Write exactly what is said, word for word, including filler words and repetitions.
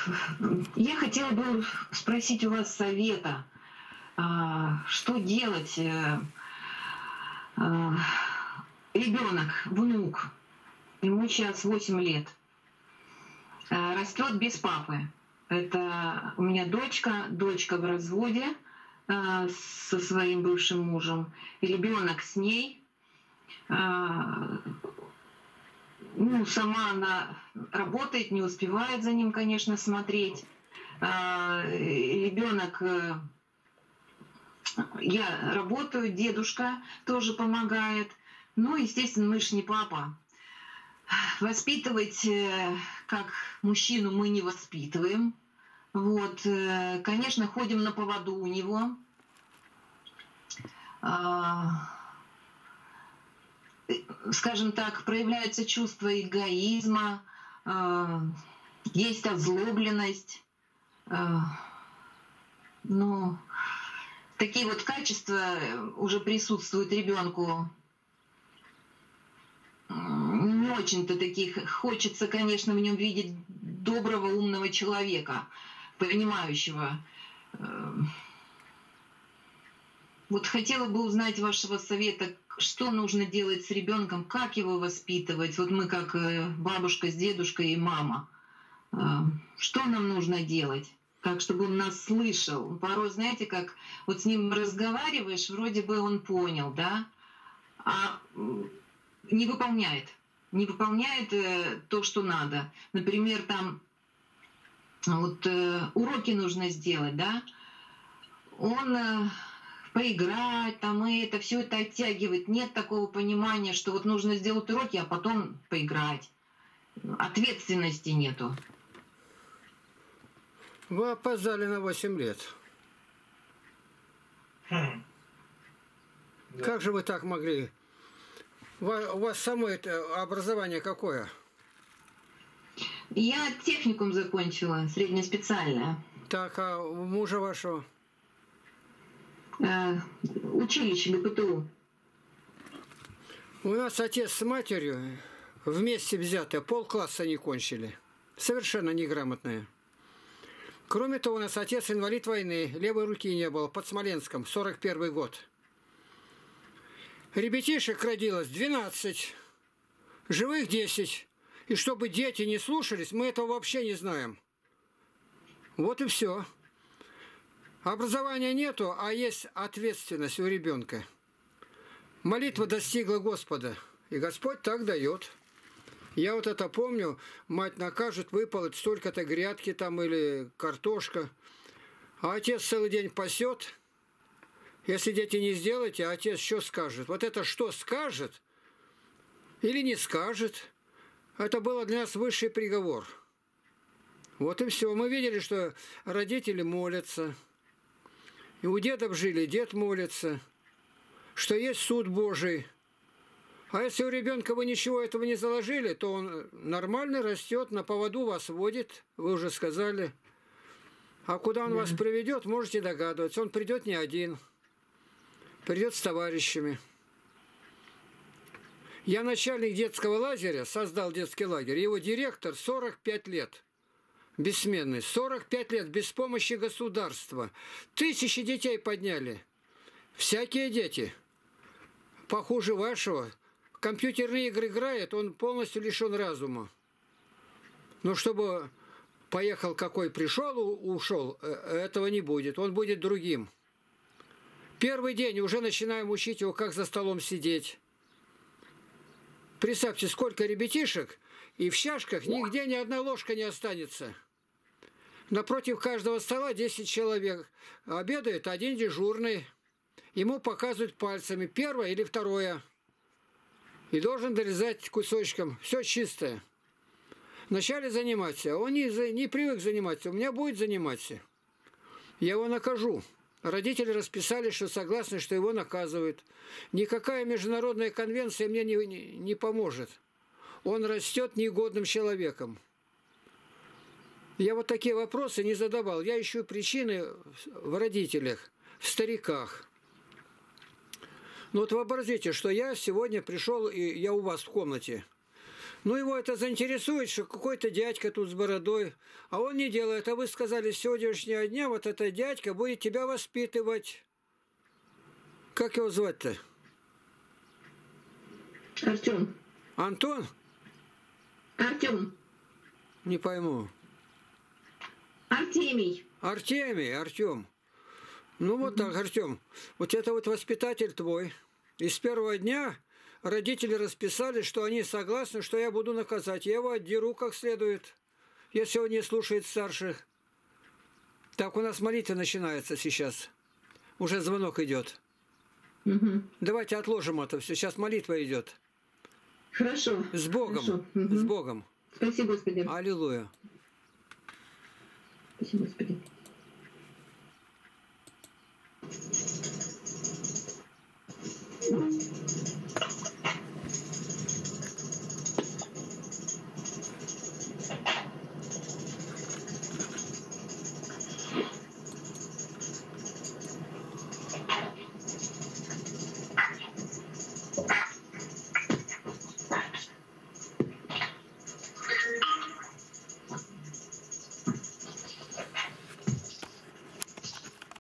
Я хотела бы спросить у вас совета, а, что делать? э, а, Ребенок, внук, ему сейчас восемь лет, а, растет без папы. Это у меня дочка, дочка в разводе а, со своим бывшим мужем, и ребенок с ней. А, Ну, сама она работает, не успевает за ним, конечно, смотреть. А, Ребенок, э, я работаю, дедушка тоже помогает. Ну, естественно, мы ж не папа. Воспитывать э, как мужчину мы не воспитываем. Вот, э, конечно, ходим на поводу у него. А, Скажем так, проявляется чувство эгоизма, а, есть озлобленность. а, Ну, такие вот качества уже присутствуют ребенку. Не очень-то таких. Хочется, конечно, в нем видеть доброго, умного человека, понимающего. Э, Вот хотела бы узнать вашего совета, что нужно делать с ребенком, как его воспитывать. Вот мы как э, бабушка с дедушкой и мама. Э, Что нам нужно делать? Так, чтобы он нас слышал. Порой, знаете, как вот с ним разговариваешь, вроде бы он понял, да, а м, не выполняет. Не выполняет э, то, что надо. Например, там вот э, уроки нужно сделать, да, он э, поиграть, там и это все это оттягивает. Нет такого понимания, что вот нужно сделать уроки, а потом поиграть. Ответственности нету. Вы опоздали на восемь лет. Хм, да. Как же вы так могли? Ва- У вас само это образование какое? Я техникум закончила, среднеспециальное. Так, а у мужа вашего? Э, Училище ГПТУ. У нас отец с матерью вместе взятые полкласса не кончили. Совершенно неграмотные. Кроме того, у нас отец инвалид войны, левой руки не было, под Смоленском, сорок первый год. Ребятишек родилось двенадцать, живых десять. И чтобы дети не слушались, мы этого вообще не знаем. Вот и все. Образования нету, а есть ответственность у ребенка. Молитва достигла Господа, и Господь так дает. Я вот это помню, мать накажет выпалоть столько-то грядки там или картошка, а отец целый день пасет. Если дети не сделаете, а отец что скажет? Вот это что скажет или не скажет, это было для нас высший приговор. Вот и все. Мы видели, что родители молятся, и у дедов жили, дед молится, что есть суд Божий. А если у ребенка вы ничего этого не заложили, то он нормально растет, на поводу вас водит, вы уже сказали. А куда он вас приведет, можете догадываться. Он придет не один, придет с товарищами. Я начальник детского лагеря, создал детский лагерь, его директор сорок пять лет. Бессменный. сорок пять лет без помощи государства. Тысячи детей подняли. Всякие дети. Похуже вашего. В компьютерные игры играет, он полностью лишен разума. Но чтобы поехал какой пришел, ушел, этого не будет. Он будет другим. Первый день уже начинаем учить его, как за столом сидеть. Представьте, сколько ребятишек, и в чашках нигде ни одна ложка не останется. Напротив каждого стола десять человек. Обедает один дежурный. Ему показывают пальцами первое или второе. И должен дорезать кусочком. Все чистое. Вначале заниматься. Он не, не привык заниматься. У меня будет заниматься. Я его накажу. Родители расписали, что согласны, что его наказывают. Никакая международная конвенция мне не, не, не поможет. Он растет негодным человеком. Я вот такие вопросы не задавал. Я ищу причины в родителях, в стариках. Ну вот вообразите, что я сегодня пришел, и я у вас в комнате. Ну, его это заинтересует, что какой-то дядька тут с бородой, а он не делает. А вы сказали, с сегодняшнего дня вот этот дядька будет тебя воспитывать. Как его звать-то? Артем. Антон? Артем. Не пойму. Артемий. Артемий, Артем. Ну вот так, Артем. Вот это вот воспитатель твой. И с первого дня родители расписали, что они согласны, что я буду наказать. Я его отдеру как следует, если он не слушает старших. Так, у нас молитва начинается сейчас. Уже звонок идет. Угу. Давайте отложим это все. Сейчас молитва идет. Хорошо. С Богом. Хорошо. Угу. С Богом. Спасибо, Господи. Аллилуйя. Спасибо, Господи.